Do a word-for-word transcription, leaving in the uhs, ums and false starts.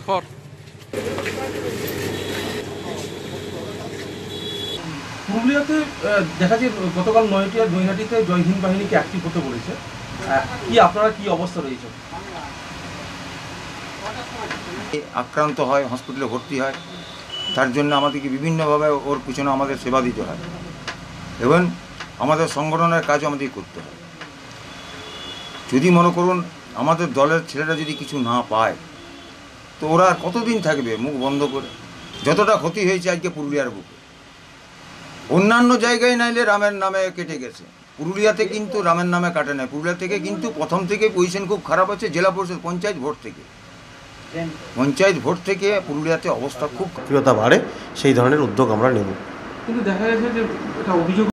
পর পুরুলিয়াতে দেখা যায় গতকাল নয়টিয়া নৈহাটিতে জয় হিন্দ বাহিনীকে অ্যাক্টিভ হতে বলেছে, কি আপনারা কি অবস্থা রয়েছে? আক্রান্ত হয়, হসপিটালে ভর্তি হয়, তার জন্য আমাদেরকে বিভিন্নভাবে ওর পিছনে আমাদের সেবা দিতে হয় এবং আমাদের সংগঠনের কাজও আমাদের করতে হয়। যদি মনে করুন আমাদের দলের ছেলেরা যদি কিছু না পায় তো ওরা আর কতদিন থাকবে মুখ বন্ধ করে? যতটা ক্ষতি হয়েছে আজকে পুরুলিয়ার বুকে, অন্যান্য জায়গায় নাইলে রামের নামে কেটে গেছে, পুরুলিয়াতে কিন্তু রামের নামে কাটে না। পুরুলিয়া থেকে কিন্তু প্রথম থেকে পজিশন খুব খারাপ আছে, জেলা পরিষদ পঞ্চায়েত ভোট থেকে পঞ্চায়েত ভোট থেকে পুরুলিয়াতে অবস্থা খুব সক্রিয়তা বাড়ে, সেই ধরনের উদ্যোগ আমরা নেব। কিন্তু দেখা গেছে যে এটা অভিযোগ